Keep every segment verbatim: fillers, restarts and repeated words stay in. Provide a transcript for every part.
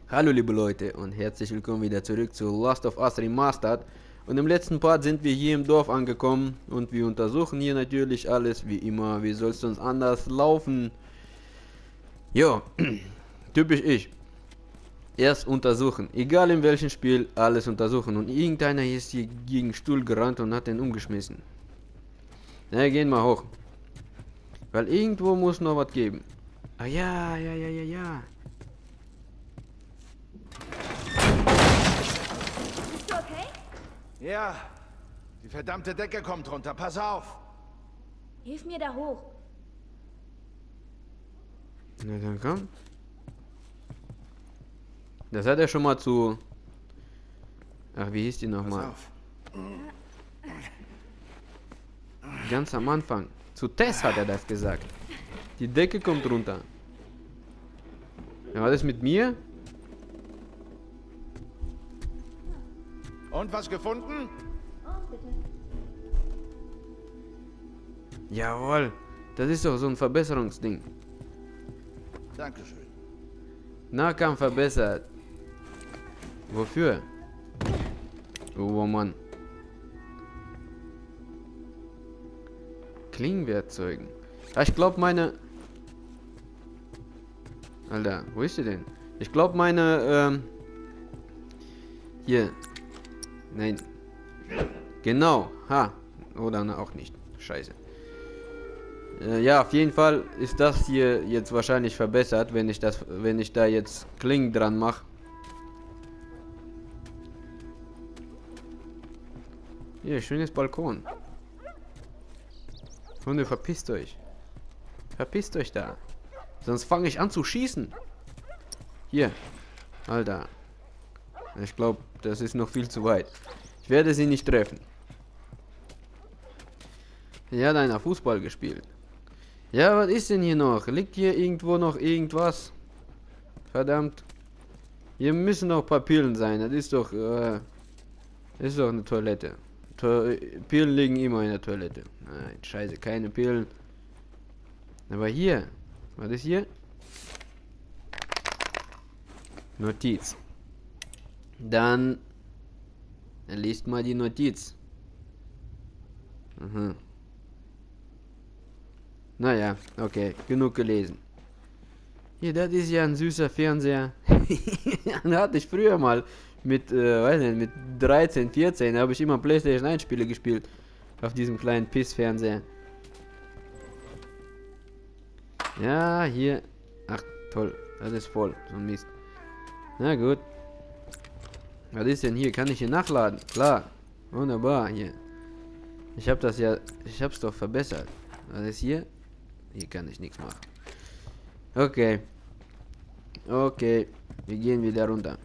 Hallo liebe Leute und herzlich willkommen wieder zurück zu Last of Us Remastered. Und im letzten Part sind wir hier im Dorf angekommen und wir untersuchen hier natürlich alles wie immer. Wie soll es sonst anders laufen? Jo, typisch ich. Erst untersuchen, egal in welchem Spiel, alles untersuchen. Und irgendeiner ist hier gegen den Stuhl gerannt und hat den umgeschmissen. Na, gehen wir hoch. Weil irgendwo muss noch was geben. Ah ja, ja, ja, ja, ja. Bist du okay? Ja, die verdammte Decke kommt runter. Pass auf. Hilf mir da hoch. Na dann komm. Das hat er schon mal zu... Ach, wie hieß die nochmal? Pass auf. Ganz am Anfang. Zu Tess hat er das gesagt. Die Decke kommt runter. Ja, war das mit mir? Und was gefunden? Oh, bitte. Jawohl. Das ist doch so ein Verbesserungsding. Dankeschön. Nahkampf verbessert. Wofür? Oh Mann. Klingenwerkzeugen. Ah, ich glaube meine... Alter, wo ist sie denn? Ich glaube meine, ähm... Hier. Nein. Genau. Ha. Oder ne, auch nicht. Scheiße. Äh, ja, auf jeden Fall ist das hier jetzt wahrscheinlich verbessert, wenn ich das, wenn ich da jetzt Klingen dran mache. Hier, schönes Balkon. Hunde, verpisst euch. Verpisst euch da. Sonst fange ich an zu schießen. Hier. Alter. Ich glaube, das ist noch viel zu weit. Ich werde sie nicht treffen. Er hat einer Fußball gespielt. Ja, was ist denn hier noch? Liegt hier irgendwo noch irgendwas? Verdammt. Hier müssen noch ein paar Pillen sein. Das ist doch, äh, das ist doch eine Toilette. To Pillen liegen immer in der Toilette. Nein, scheiße, keine Pillen. Aber hier. Was ist hier? Notiz. Dann liest mal die Notiz. Mhm. Naja, okay, genug gelesen. Hier, das ist ja ein süßer Fernseher. Den hatte ich früher mal mit, äh, weiß nicht, mit dreizehn, vierzehn, da habe ich immer PlayStation eins Spiele gespielt. Auf diesem kleinen Piss-Fernseher. Ja, hier. Ach, toll. Das ist voll. So ein Mist. Na gut. Was ist denn hier? Kann ich hier nachladen? Klar. Wunderbar, hier. Ich habe das ja... Ich habe es doch verbessert. Was ist hier? Hier kann ich nichts machen. Okay. Okay. Wir gehen wieder runter.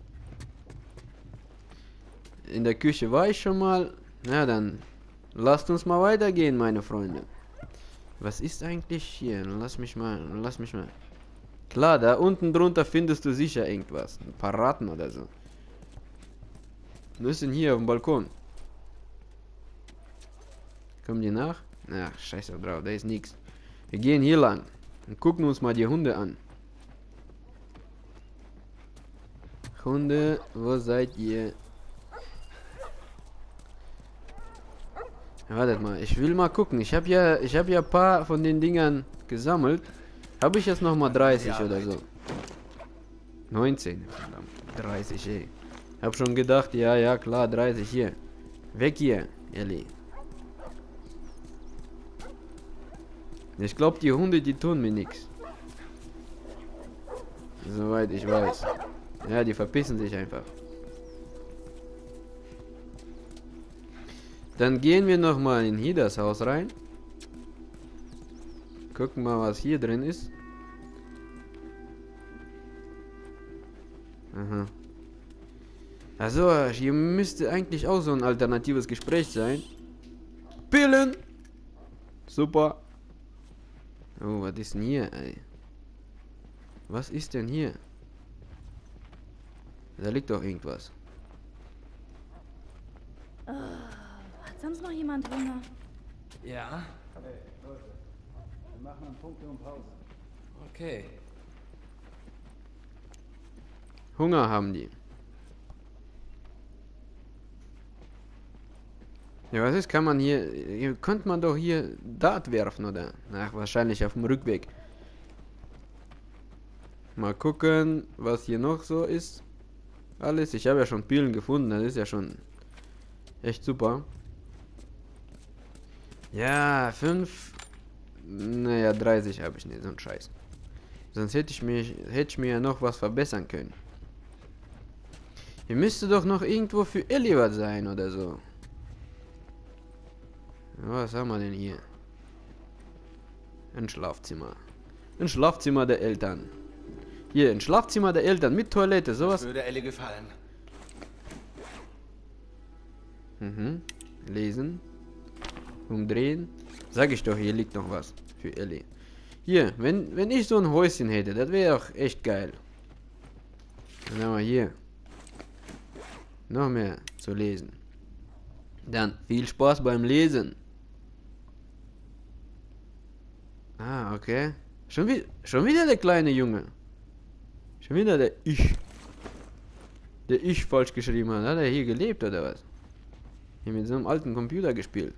In der Küche war ich schon mal. Na dann. Lasst uns mal weitergehen, meine Freunde. Was ist eigentlich hier? Lass mich mal. Lass mich mal. Klar, da unten drunter findest du sicher irgendwas. Ein paar Ratten oder so. Was ist denn hier auf dem Balkon? Kommen die nach? Ach, scheiße drauf, da ist nichts. Wir gehen hier lang und gucken uns mal die Hunde an. Hunde, wo seid ihr? Wartet mal, ich will mal gucken. Ich habe ja, ich habe ja ein paar von den Dingern gesammelt. Habe ich jetzt noch mal dreißig oder so? neunzehn. Verdammt, dreißig, ey. Hab schon gedacht, ja, ja, klar, dreißig hier. Weg hier, Ellie. Ich glaube, die Hunde, die tun mir nichts. Soweit ich weiß. Ja, die verpissen sich einfach. Dann gehen wir noch mal in hier das Haus rein. Gucken mal, was hier drin ist. Aha. Also, hier müsste eigentlich auch so ein alternatives Gespräch sein. Pillen! Super. Oh, was ist denn hier, ey? Was ist denn hier? Da liegt doch irgendwas. Oh, hat sonst noch jemand Hunger? Ja, Hey, Leute, wir machen einen Punkt um Pause. okay. Hunger haben die. Ja, was ist, kann man hier, hier könnte man doch hier Dart werfen, oder? Ach, wahrscheinlich auf dem Rückweg. Mal gucken, was hier noch so ist. Alles, ich habe ja schon Pilen gefunden, das ist ja schon echt super. Ja, fünf. Naja, dreißig habe ich nicht, so ein Scheiß. Sonst hätte ich mir, hätte ich mir ja noch was verbessern können. Hier müsste doch noch irgendwo für Ellie was sein oder so. Was haben wir denn hier? Ein Schlafzimmer. Ein Schlafzimmer der Eltern. Hier, ein Schlafzimmer der Eltern mit Toilette, sowas. Würde Ellie gefallen. Mhm. Lesen. Umdrehen. Sag ich doch, hier liegt noch was für Ellie. Hier, wenn, wenn ich so ein Häuschen hätte, das wäre auch echt geil. Dann haben wir hier noch mehr zu lesen. Dann viel Spaß beim Lesen. Ah, okay. Schon, wie, schon wieder der kleine Junge. Schon wieder der Ich. Der Ich falsch geschrieben hat. Hat er hier gelebt oder was? Hier mit so einem alten Computer gespielt.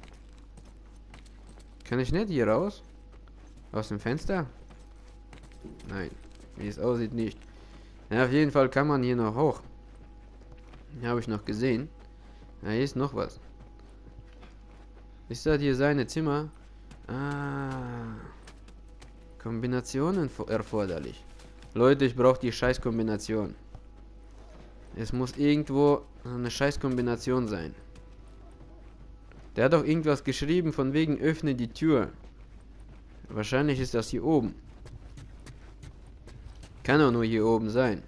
Kann ich nicht hier raus? Aus dem Fenster? Nein. Wie es aussieht, nicht. Ja, auf jeden Fall kann man hier noch hoch. Hier habe ich noch gesehen. Ja, hier ist noch was. Ist das hier seine Zimmer? Ah. Kombinationen erforderlich. Leute, ich brauche die Scheißkombination. Es muss irgendwo eine Scheißkombination sein. Der hat doch irgendwas geschrieben von wegen öffne die Tür. Wahrscheinlich ist das hier oben. Kann auch nur hier oben sein.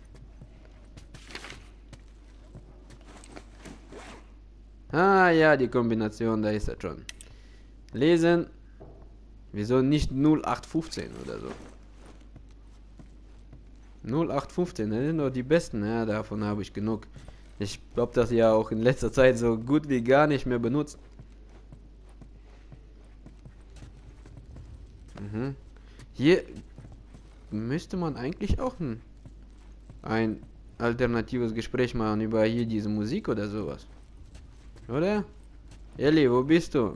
Ah ja, die Kombination, da ist das schon. Lesen. Wieso nicht null acht fünfzehn oder so? null acht fünfzehn, das sind doch die besten. Ja, davon habe ich genug. Ich glaube, das ja auch in letzter Zeit so gut wie gar nicht mehr benutzt. Mhm. Hier müsste man eigentlich auch ein, ein alternatives Gespräch machen über hier diese Musik oder sowas. Oder? Ellie, wo bist du?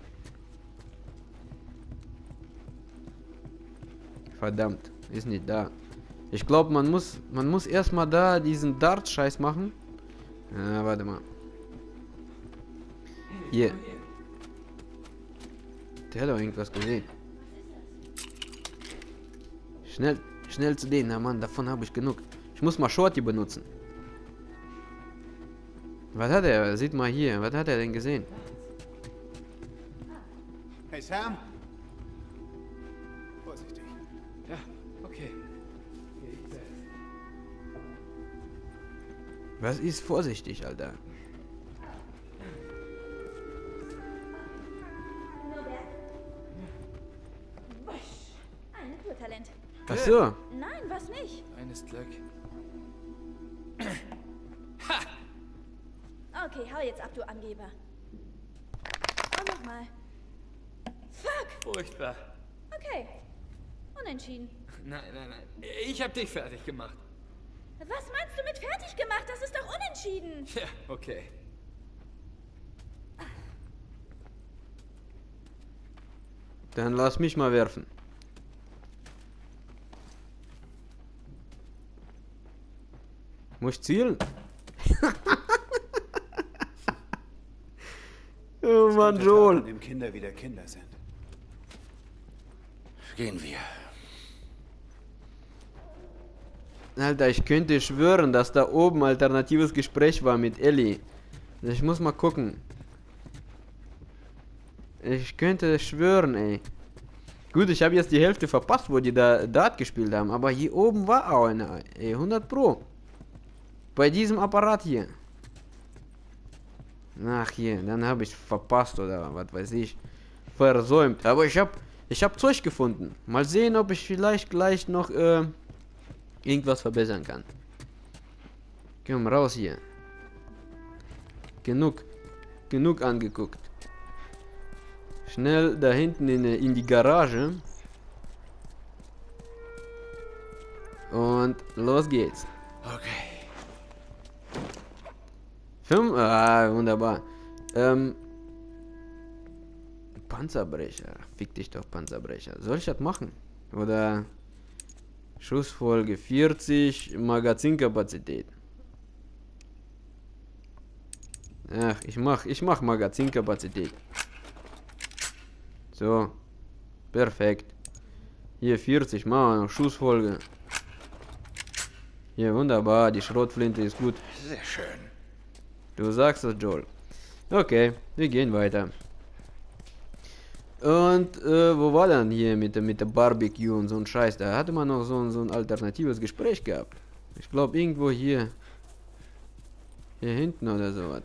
Verdammt, ist nicht da. Ich glaube, man muss, man muss erstmal da diesen Dart-Scheiß machen. Ja, warte mal. Hier. Der hat doch irgendwas gesehen. Schnell, schnell zu denen, na Mann, davon habe ich genug. Ich muss mal Shorty benutzen. Was hat er? Sieht mal hier, was hat er denn gesehen? Hey Sam? Vorsichtig. Ja, okay. Was ist vorsichtig, Alter? Ein Naturtalent. Ach so. Nein, was nicht? Eines Glück. Okay, hau jetzt ab, du Angeber. Und nochmal. Fuck! Furchtbar. Okay. Unentschieden. Nein, nein, nein. Ich hab dich fertig gemacht. Was meinst du mit fertig gemacht? Das ist doch unentschieden. Ja, okay. Dann lass mich mal werfen. Muss ich zielen? Oh Mann, Joel. Dem Kinder wieder Kinder sind. Gehen wir. Alter, ich könnte schwören, dass da oben alternatives Gespräch war mit Ellie. Ich muss mal gucken. Ich könnte schwören, ey. Gut, ich habe jetzt die Hälfte verpasst, wo die da Dart gespielt haben. Aber hier oben war auch eine, ey, hundert Pro. Bei diesem Apparat hier. Ach hier, dann habe ich verpasst oder was weiß ich. Versäumt. Aber ich habe ich hab Zeug gefunden. Mal sehen, ob ich vielleicht gleich noch äh, irgendwas verbessern kann. Komm raus hier. Genug. Genug angeguckt. Schnell da hinten in, in die Garage. Und los geht's. Okay. Fünf? Ah, wunderbar. Ähm. Panzerbrecher. Fick dich doch, Panzerbrecher. Soll ich das machen? Oder Schussfolge vierzig, Magazinkapazität. Ach, ich mach, ich mach Magazinkapazität. So. Perfekt. Hier vierzig, machen wir noch Schussfolge. Hier, wunderbar, die Schrotflinte ist gut. Sehr schön. Du sagst das, Joel. Okay, wir gehen weiter. Und äh, wo war dann hier mit, der- mit der Barbecue und so ein Scheiß? Da hatte man noch so, ein- so ein alternatives Gespräch gehabt. Ich glaube irgendwo hier. Hier hinten oder sowas.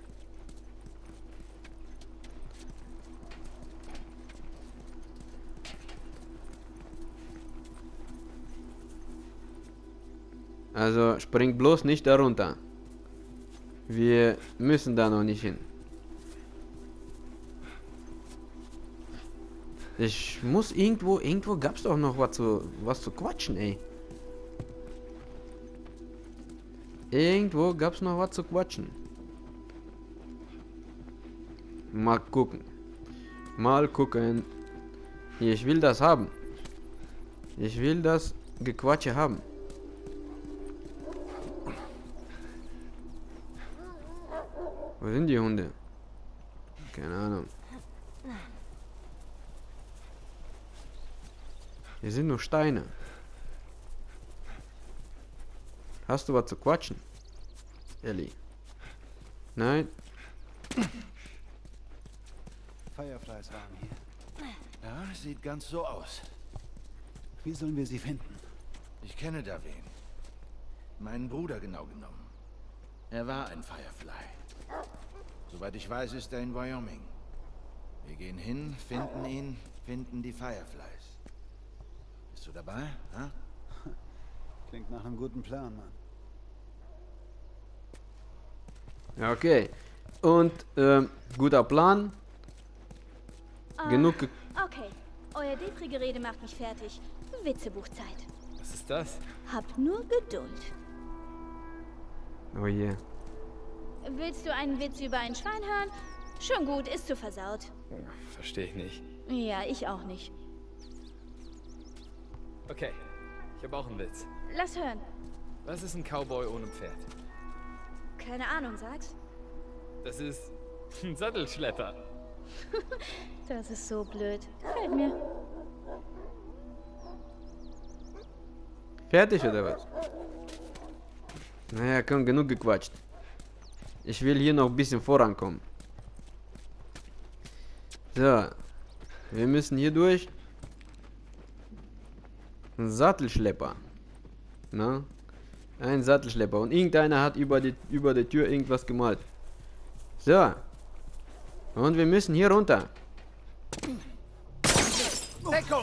Also springt bloß nicht darunter. Wir müssen da noch nicht hin. Ich muss irgendwo, irgendwo gab's doch noch was zu, was zu quatschen, ey. Irgendwo gab's noch was zu quatschen. Mal gucken. Mal gucken. Ich will das haben. Ich will das Gequatsche haben. Wo sind die Hunde? Keine Ahnung. Hier sind nur Steine. Hast du was zu quatschen? Ellie. Nein? Fireflies waren hier. Ja, sieht ganz so aus. Wie sollen wir sie finden? Ich kenne da wen. Meinen Bruder genau genommen. Er war ein Firefly. Soweit ich weiß, ist er in Wyoming. Wir gehen hin, finden ihn, finden die Fireflies. Bist du dabei? Ha? Klingt nach einem guten Plan, Mann. Ja, okay. Und, ähm, guter Plan. Ah, Genug ge Okay, euer Depri-Gerede macht mich fertig. Witzebuchzeit. Was ist das? Habt nur Geduld. Oh je. Willst du einen Witz über ein Schwein hören? Schon gut, ist zu versaut. Verstehe ich nicht. Ja, ich auch nicht. Okay, ich habe auch einen Witz. Lass hören. Was ist ein Cowboy ohne Pferd? Keine Ahnung, sag's. Das ist ein Sattelschlepper. Das ist so blöd. Gefällt mir. Fertig oder was? Naja, komm, genug gequatscht. Ich will hier noch ein bisschen vorankommen. So. Wir müssen hier durch. Ein Sattelschlepper. Na? Ein Sattelschlepper. Und irgendeiner hat über die, über der Tür irgendwas gemalt. So. Und wir müssen hier runter. Deckung!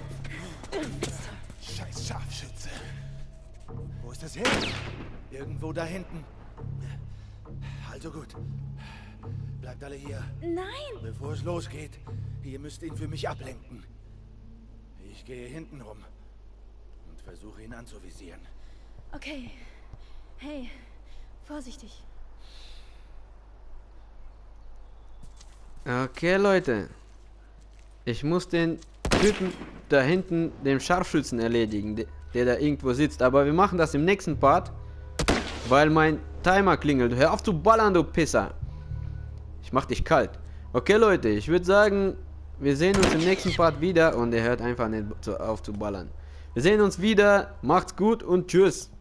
Scheiß Scharfschütze. Wo ist das her? Irgendwo da hinten. Also gut. Bleibt alle hier. Nein! Bevor es losgeht, ihr müsst ihn für mich ablenken. Ich gehe hinten rum und versuche ihn anzuvisieren. Okay. Hey, vorsichtig. Okay, Leute. Ich muss den Typen da hinten, dem Scharfschützen, erledigen, de- der da irgendwo sitzt. Aber wir machen das im nächsten Part, weil mein Timer klingelt. Hör auf zu ballern, du Pisser. Ich mach dich kalt. Okay, Leute, ich würde sagen, wir sehen uns im nächsten Part wieder und er hört einfach nicht zu- auf zu ballern. Wir sehen uns wieder. Macht's gut und tschüss.